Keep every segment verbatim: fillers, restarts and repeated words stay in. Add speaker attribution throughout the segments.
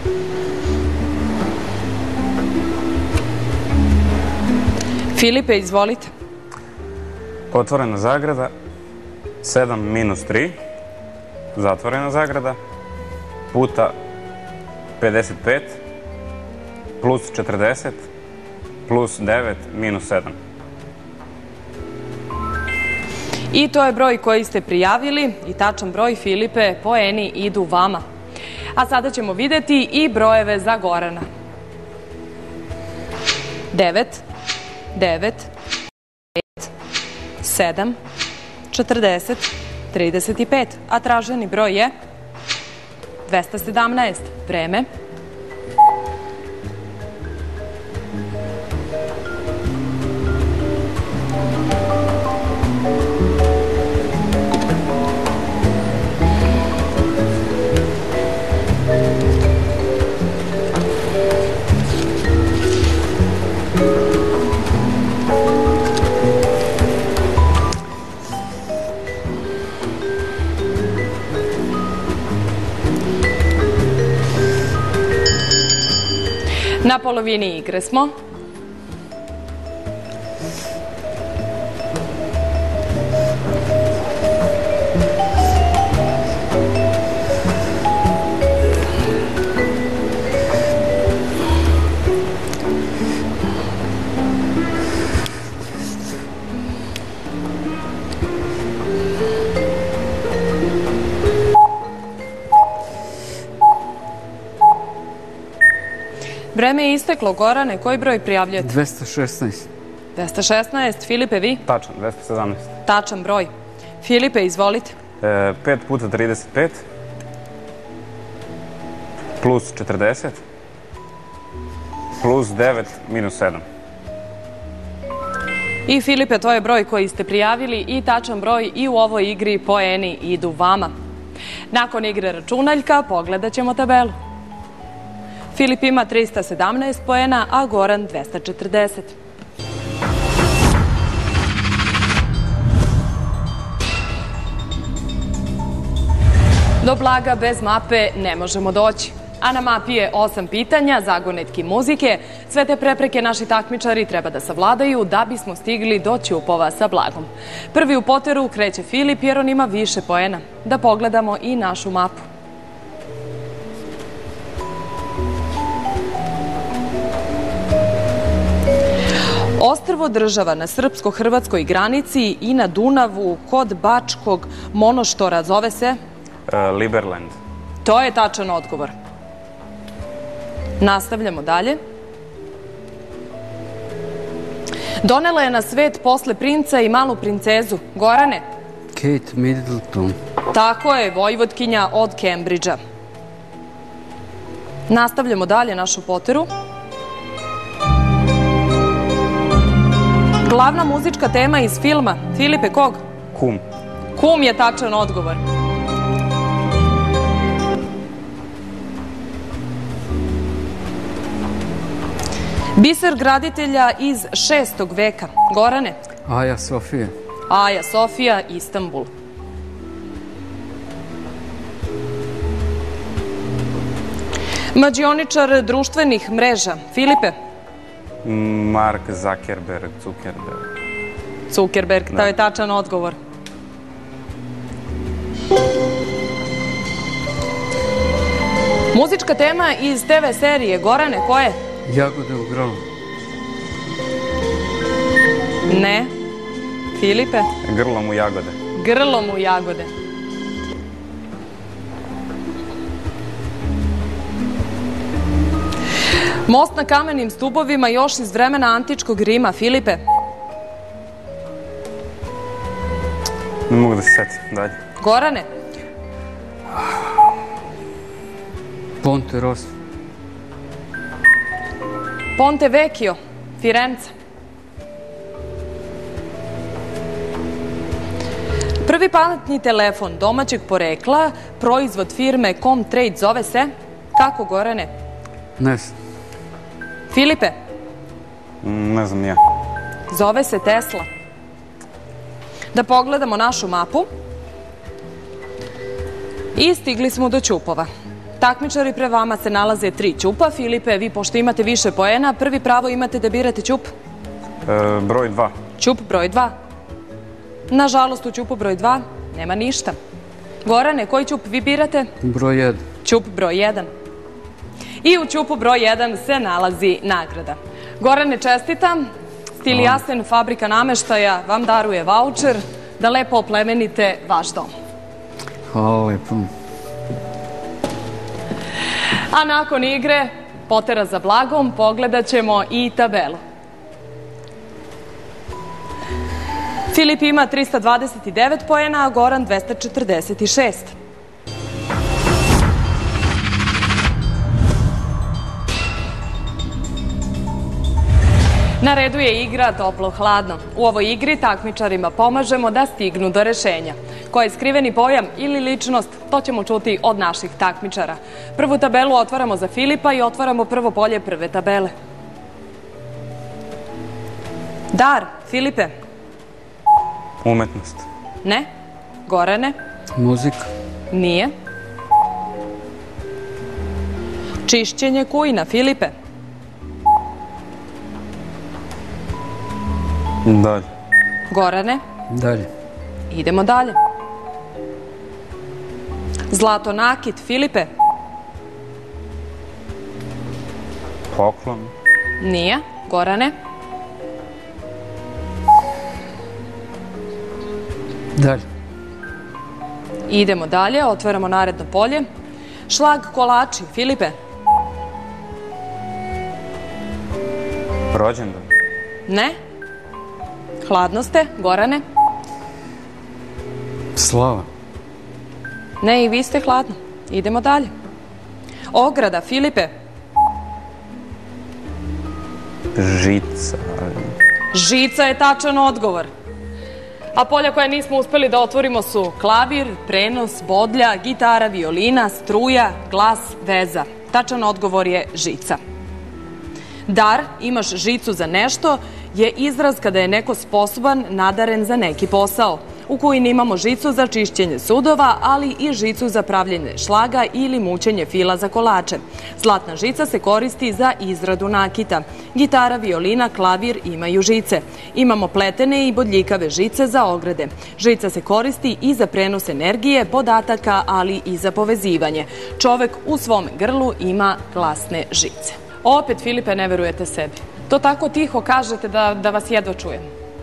Speaker 1: Filipe, izvolite.
Speaker 2: Otvorena zagrada, sedam minus tri, zatvorena zagrada, puta pedeset pet, plus četrdeset, plus devet, minus sedam.
Speaker 1: I to je broj koji ste prijavili i tačan broj, Filipe, poeni idu vama. A sada ćemo videti i brojeve za Gorana. devet, devet, pet, sedam, četrdeset, trideset pet, a traženi broj je dvesta sedamnaest. Vreme. Na polovini igre smo. Vreme je isteklo. Gorane, koji broj prijavljujete?
Speaker 3: dvesta šesnaest.
Speaker 1: dvesta šesnaest. Filipe, vi?
Speaker 2: Tačan, dvesta sedamnaest.
Speaker 1: Tačan broj. Filipe, izvolite.
Speaker 2: pet puta trideset pet, plus četrdeset, plus devet, minus sedam.
Speaker 1: I Filipe, to je broj koji ste prijavili i tačan broj i u ovoj igri poeni idu vama. Nakon igre računaljka pogledat ćemo tabelu. Filip ima trista sedamnaest poena, a Goran dvesta četrdeset. Do blaga bez mape ne možemo doći. A na mapi je osam pitanja, zagonetki muzike. Sve te prepreke naši takmičari treba da savladaju da bismo stigli do ćupova sa blagom. Prvi u poteru kreće Filip jer on ima više poena. Da pogledamo i našu mapu. Ostrvo država na srpsko-hrvatskoj granici i na Dunavu kod Bačkog Monoštora zove se?
Speaker 2: Liberland.
Speaker 1: To je tačan odgovor. Nastavljamo dalje. Donela je na svet posle princa i malu princezu. Gorane?
Speaker 3: Kate Middleton.
Speaker 1: Tako je, vojvotkinja od Cambridgea. Nastavljamo dalje našu poteru. Glavna muzička tema iz filma. Filipe, kog?
Speaker 2: Kum.
Speaker 1: Kum je tačan odgovor. Biser graditelja iz šestog veka. Gorane?
Speaker 3: Aja Sofija.
Speaker 1: Aja Sofija, Istanbul. Mađioničar društvenih mreža. Filipe?
Speaker 2: Mark Zuckerberg, Zuckerberg.
Speaker 1: Zuckerberg, to je tačan odgovor. Muzička tema iz te ve serije. Gorane, ko je?
Speaker 3: Jagode u grlu.
Speaker 1: Ne. Filipe?
Speaker 2: Grlom u jagode.
Speaker 1: Grlom u jagode. Most na kamenim stubovima još iz vremena antičkog Rima. Filipe?
Speaker 2: Ne mogu da se setim. Dalje.
Speaker 1: Gorane?
Speaker 3: Ponte Rosso.
Speaker 1: Ponte Vecchio, Firenze. Prvi pametni telefon domaćeg porekla, proizvod firme Comtrade, zove se? Kako, Gorane?
Speaker 3: Ne znam.
Speaker 1: Filipe?
Speaker 2: Ne znam ja.
Speaker 1: Zove se Tesla. Da pogledamo našu mapu. I stigli smo do ćupova. Takmičari, pre vama se nalaze tri ćupa. Filipe, vi pošto imate više poena, prvi pravo imate da birate ćup.
Speaker 2: E, broj dva.
Speaker 1: Ćup broj dva. Nažalost, u ćupu broj dva nema ništa. Gorane, koji ćup vi birate?
Speaker 3: Broj jedan.
Speaker 1: Ćup broj jedan. I u ćupu broj jedan se nalazi nagrada. Gorane, čestitam. Stil Jasen, fabrika nameštaja, vam daruje vaučer da lepo oplemenite vaš dom.
Speaker 3: Hvala lepo.
Speaker 1: A nakon igre, potera za blagom, pogledat ćemo i tabelu. Filip ima trista dvadeset devet poena, a Goran dvesta četrdeset šest. Na redu je igra toplo-hladno. U ovoj igri takmičarima pomažemo da stignu do rešenja. Ko je skriveni pojam ili ličnost, to ćemo čuti od naših takmičara. Prvu tabelu otvaramo za Filipa i otvaramo prvo polje prve tabele. Dar, Filipe.
Speaker 2: Umetnost.
Speaker 1: Ne. Gorane.
Speaker 3: Muzika.
Speaker 1: Nije. Čišćenje kujna, Filipe.
Speaker 2: Dalje.
Speaker 1: Gorane.
Speaker 3: Dalje.
Speaker 1: Idemo dalje. Zlato nakit, Filipe.
Speaker 2: Poklon.
Speaker 1: Nije. Gorane.
Speaker 3: Dalje.
Speaker 1: Idemo dalje, otvaramo naredno polje. Šlag kolači, Filipe.
Speaker 2: Rođendan.
Speaker 1: Ne. Hladno ste, Gorane.
Speaker 3: Slava.
Speaker 1: Ne, i vi ste hladno. Idemo dalje. Ograda, Filipe.
Speaker 2: Žica.
Speaker 1: Žica je tačan odgovor. A polja koja nismo uspeli da otvorimo su klavir, prenos, bodlja, gitara, violina, struja, glas, veza. Tačan odgovor je žica. Dar, imaš žicu za nešto, je izraz kada je neko sposoban, nadaren za neki posao. U kojini imamo žicu za čišćenje sudova, ali i žicu za pravljenje šlaga ili mućenje fila za kolače. Zlatna žica se koristi za izradu nakita. Gitara, violina, klavir imaju žice. Imamo pletene i bodljikave žice za ograde. Žica se koristi i za prenos energije, podataka, ali i za povezivanje. Čovek u svom grlu ima glasne žice. Opet, Filipe, ne verujete sebi. To tako tiho kažete da, da vas jedva čujem.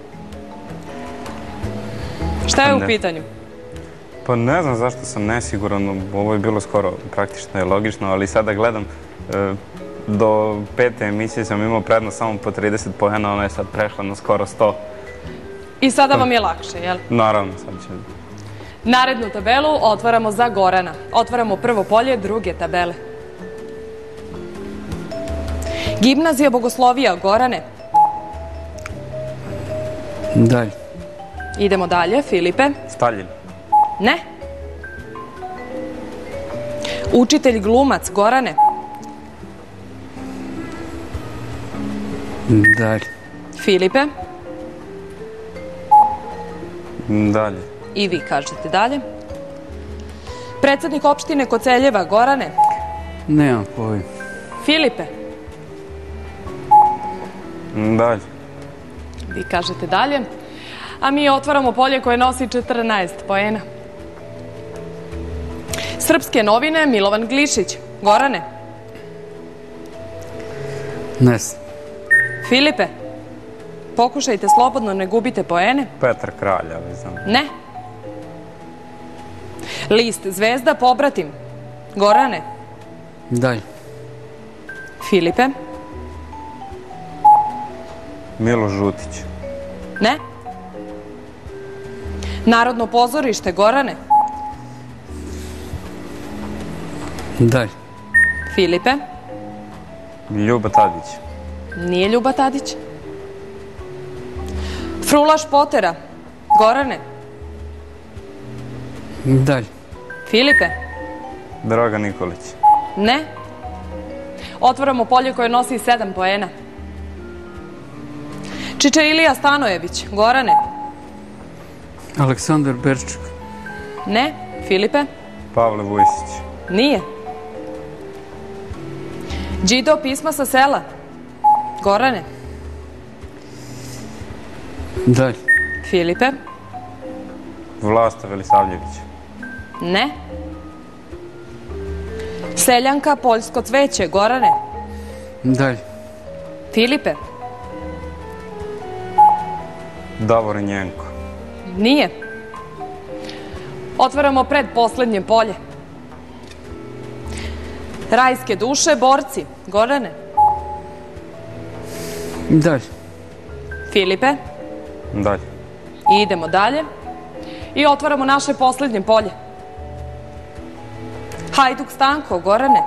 Speaker 1: Šta je u pitanju?
Speaker 2: Pa ne znam zašto sam nesiguran. Ovo je bilo skoro praktično i logično, ali sada gledam do pete emisije sam imao prednost samo po trideset poena, ona je sad prešla na skoro sto.
Speaker 1: I sada vam je lakše, jel?
Speaker 2: Naravno, sad će...
Speaker 1: Narednu tabelu otvaramo za Gorana. Otvaramo prvo polje druge tabele. Gimnazija Bogoslovija, Gorane.
Speaker 3: Dalje.
Speaker 1: Idemo dalje, Filipe.
Speaker 2: Staljin.
Speaker 1: Ne. Učitelj glumac, Gorane.
Speaker 3: Dalje.
Speaker 1: Filipe.
Speaker 2: Dalje.
Speaker 1: I vi kažete dalje. Predsednik opštine Koceljeva, Gorane.
Speaker 3: Nemam pojma.
Speaker 1: Filipe.
Speaker 2: Dalje.
Speaker 1: Vi kažete dalje. A mi otvaramo polje koje nosi četrnaest poena. Srpske novine, Milovan Glišić. Gorane.
Speaker 3: Ne znam.
Speaker 1: Filipe. Pokušajte slobodno, ne gubite poene.
Speaker 2: Petar Kralj, ali znam.
Speaker 1: Ne. List Zvezda, Pobratim. Gorane.
Speaker 3: Dalje.
Speaker 1: Filipe.
Speaker 2: Milo Žutić.
Speaker 1: Ne. Narodno pozorište, Gorane.
Speaker 3: Dalje.
Speaker 1: Filipe.
Speaker 2: Ljuba Tadić.
Speaker 1: Nije Ljuba Tadić. Frulaš Potera. Gorane.
Speaker 3: Dalje.
Speaker 1: Filipe.
Speaker 2: Dragan Nikolić.
Speaker 1: Ne. Otvaramo polje koje nosi sedam poena. Čiča Ilija Stanojević. Gorane.
Speaker 3: Aleksandar Berčuk.
Speaker 1: Ne. Filipe.
Speaker 2: Pavle Vujsić.
Speaker 1: Nije. Đido, pisma sa sela. Gorane.
Speaker 3: Dalje.
Speaker 1: Filipe.
Speaker 2: Vlasta Velisavljević.
Speaker 1: Ne. Seljanka, poljsko cveće. Gorane.
Speaker 3: Dalje.
Speaker 1: Filipe.
Speaker 2: Davorin Jenko.
Speaker 1: Nije. Otvaramo predposlednje polje. Rajske duše, borci. Gorane.
Speaker 3: Dalje.
Speaker 1: Filipe.
Speaker 2: Dalje.
Speaker 1: I idemo dalje. I otvaramo naše poslednje polje. Hajduk Stanko. Gorane.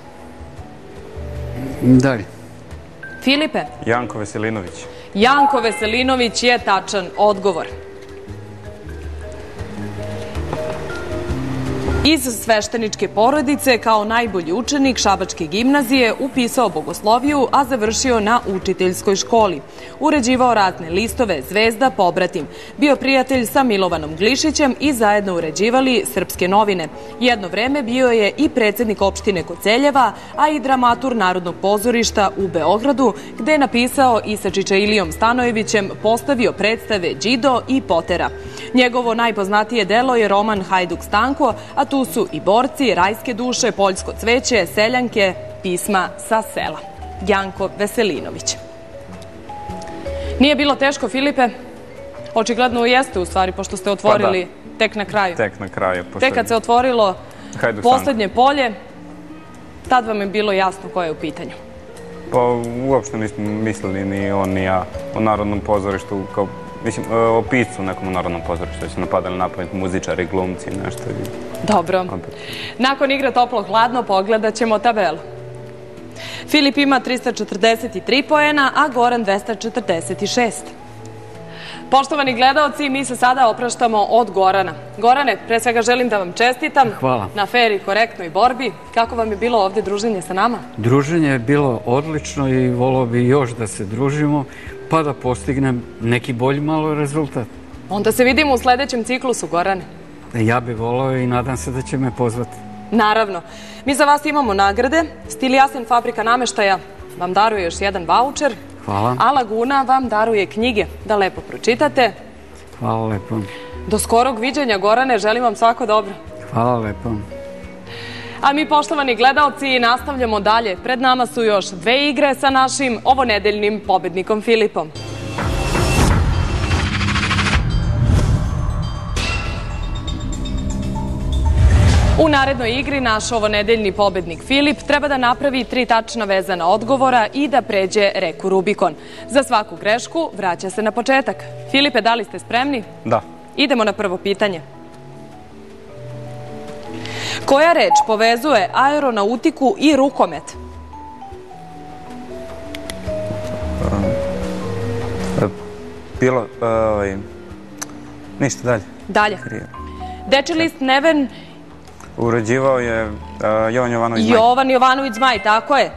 Speaker 3: Dalje.
Speaker 1: Filipe.
Speaker 2: Janko Veselinović.
Speaker 1: Janko Veselinović je tačan odgovor. Iz svešteničke porodice kao najbolji učenik Šabačke gimnazije upisao bogosloviju, a završio na učiteljskoj školi. Uređivao ratne listove Zvezda, Pobratim. Bio prijatelj sa Milovanom Glišićem i zajedno uređivali Srpske novine. Jedno vreme bio je i predsednik opštine Koceljeva, a i dramatur Narodnog pozorišta u Beogradu, gde je napisao i sa Čiča Ilijom Stanojevićem postavio predstave Đido i Potera. Njegovo najpoznatije delo je roman Hajduk Stanko, a tu su i borci, rajske duše, poljsko cveće, seljanke, pisma sa sela. Janko Veselinović. Nije bilo teško, Filipe? Očigledno jeste u stvari, pošto ste otvorili tek na kraju.
Speaker 2: Tek na kraju.
Speaker 1: Tek kad se otvorilo poslednje polje, tad vam je bilo jasno koje je u pitanju.
Speaker 2: Pa uopšte nismo mislili ni on ni ja o Narodnom pozorištu kao mislim, o piscu nekom u Narodnom pozorištu, da su napadali na pamet muzičari, glumci, nešto.
Speaker 1: Dobro. Nakon igre toplo-hladno pogledat ćemo tabelu. Filip ima trista četrdeset tri poena, a Goran dvesta četrdeset šest. Poštovani gledaoci, mi se sada opraštamo od Gorana. Gorane, pre svega želim da vam čestitam na fer i korektnoj borbi. Kako vam je bilo ovdje druženje sa nama?
Speaker 3: Druženje je bilo odlično i volao bi još da se družimo, pa da postignem neki bolji malo rezultat.
Speaker 1: Onda se vidimo u sledećem ciklusu, Gorane.
Speaker 3: Ja bih volao i nadam se da će me pozvati.
Speaker 1: Naravno. Mi za vas imamo nagrade. Stil Jasen, fabrika nameštaja vam daruje još jedan vaučer.
Speaker 3: Hvala.
Speaker 1: A Laguna vam daruje knjige da lepo pročitate.
Speaker 3: Hvala lepo.
Speaker 1: Do skorog viđenja, Gorane, želim vam svako dobro.
Speaker 3: Hvala lepo.
Speaker 1: A mi, poštovani gledaoci, nastavljamo dalje. Pred nama su još dve igre sa našim ovonedeljnim pobednikom Filipom. U narednoj igri naš ovonedeljni pobednik Filip treba da napravi tri tačna vezana odgovora i da pređe reku Rubikon. Za svaku grešku vraća se na početak. Filipe, da li ste spremni?
Speaker 2: Da.
Speaker 1: Idemo na prvo pitanje. Koja reč povezuje aeronautiku i rukomet?
Speaker 2: Bilo, ništa dalje.
Speaker 1: Dalje. Dečiji list Neven...
Speaker 2: Uređivao je Jovan Jovanović Zmaj.
Speaker 1: Jovan Jovanović Zmaj, tako je.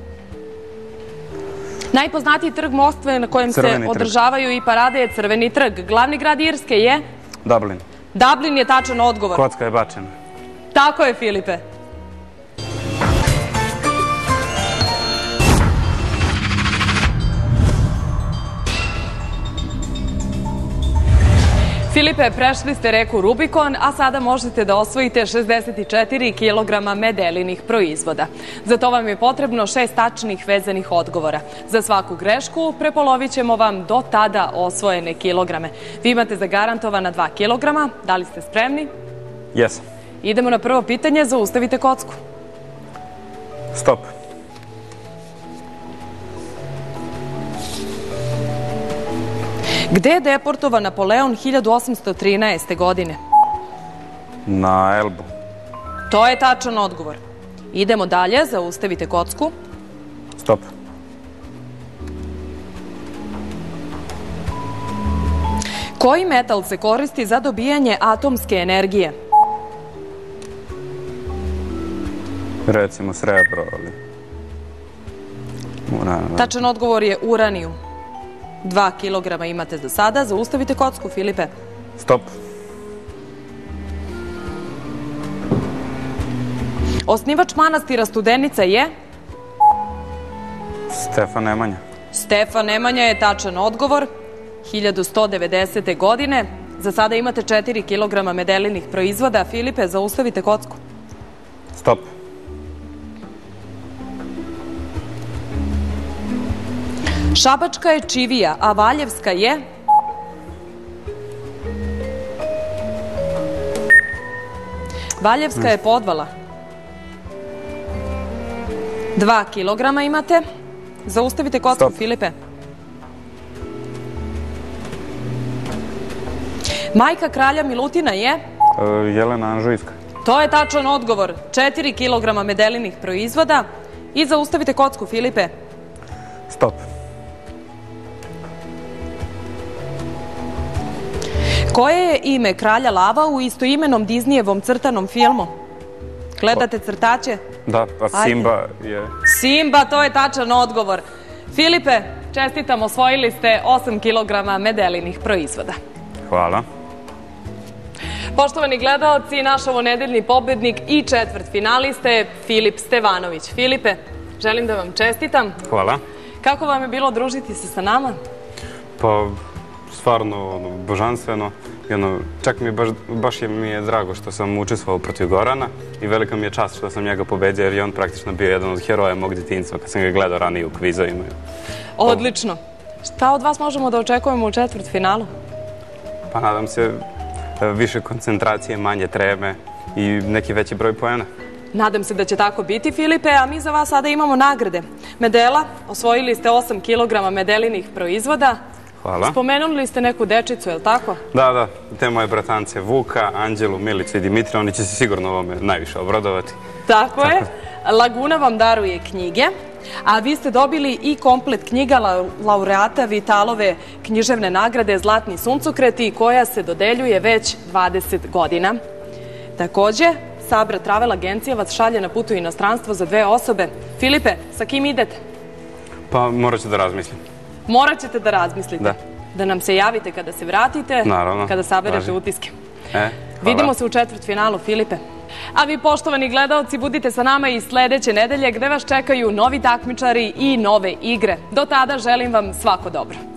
Speaker 1: Najpoznatiji trg Moskve na kojem se održavaju i parade je Crveni trg. Glavni grad Irske je?
Speaker 2: Dublin.
Speaker 1: Dublin je tačan odgovor.
Speaker 2: Kocka je bačena.
Speaker 1: Tako je, Filipe. Filipe, prešli ste reku Rubikon, a sada možete da osvojite šezdeset četiri kilograma medelinih proizvoda. Za to vam je potrebno šest tačnih vezanih odgovora. Za svaku grešku prepolovit ćemo vam do tada osvojene kilograme. Vi imate zagarantovana dva kilograma. Da li ste spremni?
Speaker 2: Jesam.
Speaker 1: Idemo na prvo pitanje, zaustavite kocku.
Speaker 2: Stop.
Speaker 1: Gde je deportovan Napoleon hiljadu osamsto trinaeste. godine?
Speaker 2: Na Elbu.
Speaker 1: To je tačan odgovor. Idemo dalje, zaustavite kocku.
Speaker 2: Stop.
Speaker 1: Koji metal se koristi za dobijanje atomske energije?
Speaker 2: Recimo srebro, ali...
Speaker 1: Tačan odgovor je uranijum. Dva kilograma imate za sada. Zaustavite kocku, Filipe.
Speaker 2: Stop.
Speaker 1: Osnivač manastira Studenica je?
Speaker 2: Stefan Nemanja.
Speaker 1: Stefan Nemanja je tačan odgovor. hiljadu sto devedesete. godine. Za sada imate četiri kilograma medelinih proizvoda. Filipe, zaustavite kocku.
Speaker 2: Stop.
Speaker 1: Šabačka je čivija, a Valjevska je... Valjevska je podvala. Dva kilograma imate. Zaustavite kocku,
Speaker 2: Stop.
Speaker 1: Filipe. Majka kralja Milutina je...
Speaker 2: E, Jelena Anžujska.
Speaker 1: To je tačan odgovor. Četiri kilograma medelinih proizvoda. I zaustavite kocku, Filipe.
Speaker 2: Stop.
Speaker 1: Koje je ime kralja lava u istoimenom Disneyevom crtanom filmu? Gledate crtaće?
Speaker 2: Da, pa
Speaker 1: Ajde.
Speaker 2: Simba je...
Speaker 1: Simba, to je tačan odgovor. Filipe, čestitam, osvojili ste osam kilograma medelinih proizvoda.
Speaker 2: Hvala.
Speaker 1: Poštovani gledaoci, naš ovonedeljni pobednik i četvrt finaliste je Filip Stevanović. Filipe, želim da vam čestitam.
Speaker 2: Hvala.
Speaker 1: Kako vam je bilo družiti se sa nama?
Speaker 2: Pa, stvarno, ono, božanstveno. I ono, čak mi baš, baš je, mi je drago što sam učestvovao protiv Gorana i velika mi je čast što sam njega pobedio jer je on praktično bio jedan od heroja mog djetinjstva kad sam ga gledao ranije u kvizovima.
Speaker 1: Odlično. Šta od vas možemo da očekujemo u četvrt finalu?
Speaker 2: Pa nadam se više koncentracije, manje treme i neki veći broj poena.
Speaker 1: Nadam se da će tako biti, Filipe, a mi za vas sada imamo nagrade. Medela, osvojili ste osam kilograma medelinih proizvoda.
Speaker 2: Hvala.
Speaker 1: Spomenuli ste neku dečicu, je li tako?
Speaker 2: Da, da, te moje bratance Vuka, Anđelu, Milicu i Dimitra, oni će se sigurno ovome najviše obradovati.
Speaker 1: Tako je. Laguna vam daruje knjige, a vi ste dobili i komplet knjiga laureata Vitalove književne nagrade Zlatni suncokreti, koja se dodeljuje već dvadeset godina. Takođe, Sabra Travel agencija vas šalje na put u inostranstvo za dve osobe. Filipe, sa kim idete?
Speaker 2: Pa morat ću da razmislim.
Speaker 1: Morat ćete da razmislite.
Speaker 2: Da.
Speaker 1: Da nam se javite kada se vratite,
Speaker 2: Naravno.
Speaker 1: kada saberete
Speaker 2: Važi.
Speaker 1: utiske.
Speaker 2: E, hvala.
Speaker 1: Vidimo se u četvrt finalu, Filipe. A vi, poštovani gledaoci, budite sa nama i sledeće nedelje gde vas čekaju novi takmičari i nove igre. Do tada želim vam svako dobro.